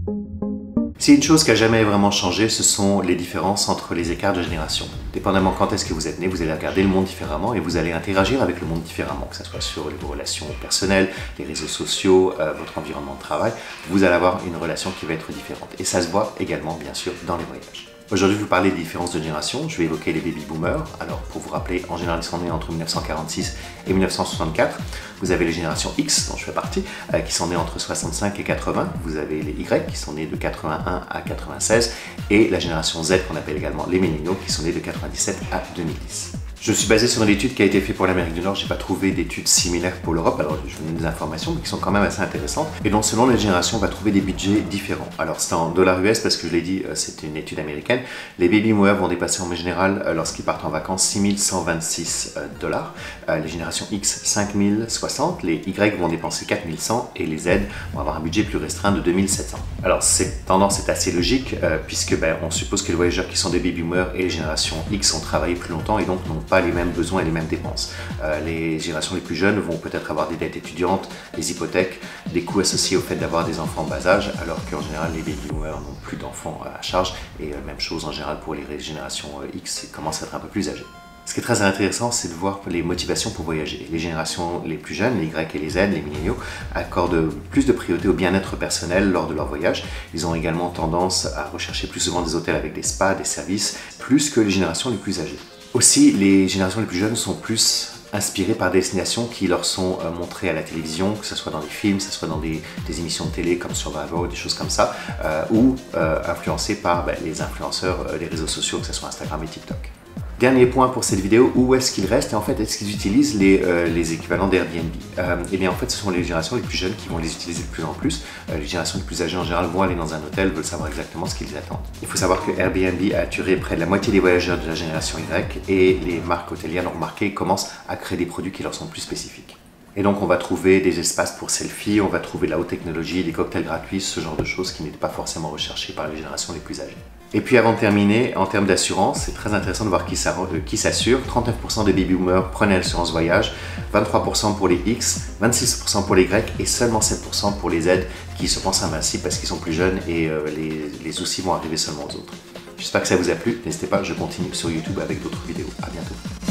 Si une chose qui n'a jamais vraiment changé, ce sont les différences entre les écarts de génération. Dépendamment quand est-ce que vous êtes né, vous allez regarder le monde différemment et vous allez interagir avec le monde différemment, que ce soit sur vos relations personnelles, les réseaux sociaux, votre environnement de travail, vous allez avoir une relation qui va être différente. Et ça se voit également, bien sûr, dans les voyages. Aujourd'hui, je vais vous parler des différences de génération. Je vais évoquer les baby boomers. Alors, pour vous rappeler, en général, ils sont nés entre 1946 et 1964. Vous avez les générations X, dont je fais partie, qui sont nés entre 65 et 80. Vous avez les Y, qui sont nés de 81 à 96. Et la génération Z, qu'on appelle également les milléniaux, qui sont nés de 97 à 2010. Je suis basé sur une étude qui a été faite pour l'Amérique du Nord. Je n'ai pas trouvé d'études similaires pour l'Europe. Alors, je vous donne des informations, mais qui sont quand même assez intéressantes. Et donc, selon les générations, on va trouver des budgets différents. Alors, c'est en dollars US parce que je l'ai dit, c'est une étude américaine. Les baby boomers vont dépasser en général, lorsqu'ils partent en vacances, 6 126 dollars. Les générations X, 5 060. Les Y vont dépenser 4 100 et les Z vont avoir un budget plus restreint de 2 700. Alors, cette tendance est assez logique puisque on suppose que les voyageurs qui sont des baby boomers et les générations X ont travaillé plus longtemps et donc n'ont pas les mêmes besoins et les mêmes dépenses. Les générations les plus jeunes vont peut-être avoir des dettes étudiantes, des hypothèques, des coûts associés au fait d'avoir des enfants en bas âge, alors qu'en général les baby boomers n'ont plus d'enfants à charge et même chose en général pour les générations X qui commencent à être un peu plus âgées. Ce qui est très intéressant, c'est de voir les motivations pour voyager. Les générations les plus jeunes, les Y et les Z, les milléniaux, accordent plus de priorité au bien-être personnel lors de leur voyage. Ils ont également tendance à rechercher plus souvent des hôtels avec des spas, des services, plus que les générations les plus âgées. Aussi, les générations les plus jeunes sont plus inspirées par des destinations qui leur sont montrées à la télévision, que ce soit dans des films, que ce soit dans des émissions de télé comme Survivor ou des choses comme ça, ou influencées par les influenceurs, les réseaux sociaux, que ce soit Instagram et TikTok. Dernier point pour cette vidéo, où est-ce qu'ils restent et en fait est-ce qu'ils utilisent les équivalents d'Airbnb? Et bien en fait ce sont les générations les plus jeunes qui vont les utiliser de plus en plus. Les générations les plus âgées en général vont aller dans un hôtel, veulent savoir exactement ce qu'ils attendent. Il faut savoir que Airbnb a attiré près de la moitié des voyageurs de la génération Y et les marques hôtelières l'ont remarqué, commencent à créer des produits qui leur sont plus spécifiques. Et donc on va trouver des espaces pour selfie, on va trouver de la haute technologie, des cocktails gratuits, ce genre de choses qui n'étaient pas forcément recherchées par les générations les plus âgées. Et puis avant de terminer, en termes d'assurance, c'est très intéressant de voir qui s'assure. 39% des baby boomers prenaient l'assurance voyage, 23% pour les X, 26% pour les Y et seulement 7% pour les Z qui se pensent invincibles parce qu'ils sont plus jeunes et les soucis vont arriver seulement aux autres. J'espère que ça vous a plu, n'hésitez pas, je continue sur YouTube avec d'autres vidéos. À bientôt.